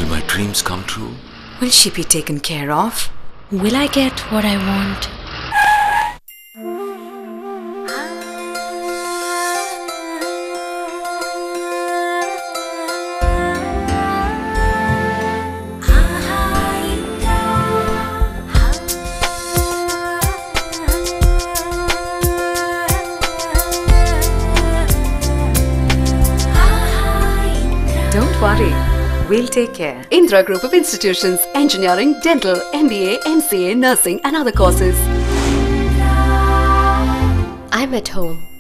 my dreams come true? Will she be taken care of? Will I get what I want? Don't worry, we'll take care. Indra Group of Institutions, Engineering, Dental, MBA, MCA, Nursing and other courses. I'm at home.